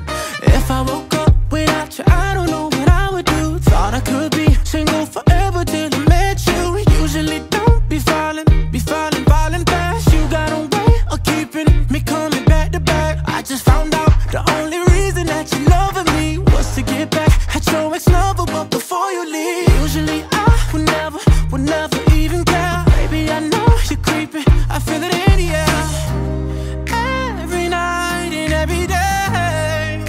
If I woke up without you, I don't know what I would do. Thought I could be single forever till I met you. Usually don't be falling fast. You got a way of keeping me coming back to back. I just found out the only reason that you loving me was to get back at your ex-lover, but before you leave, usually I would never even care. Baby, I know you're creeping, I feel it in the air. Every night and every day,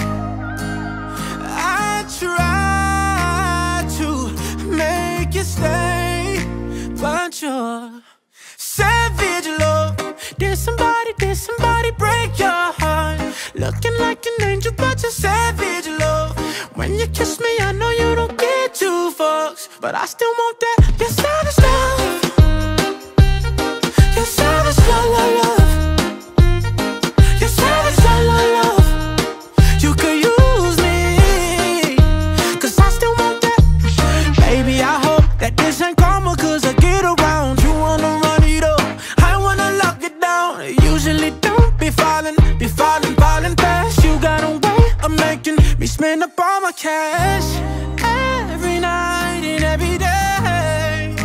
I try to make you stay, but you're savage love. Did somebody break your heart? Looking like an angel, but you're savage love. When you kiss me, I know you don't get two fucks, but I still want that. You're savage love. You're savage love, love, love. You're savage love, love, love. You could use me, 'cause I still want that. Baby, I hope that this ain't karma, 'cause I get around. You wanna run it up, I wanna lock it down. Usually don't be falling fast. You got a way of making me spend up all my cash. Every night and every day,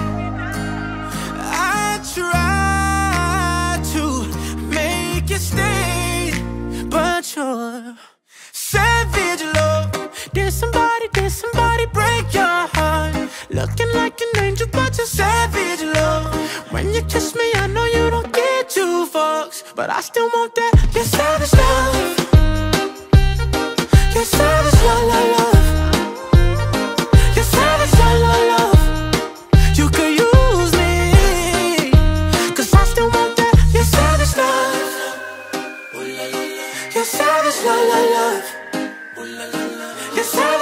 I try to make you stay, but you're savage love. Did somebody break your heart? Looking like an angel, but you're savage love. When you kiss me, I know you don't get two fucks, but I still want that. You're savage love. You're savage love, love, love. You're savage love, love, love. You could use me, 'cause I still want that. You're savage love. You're savage love, love, love. You're savage.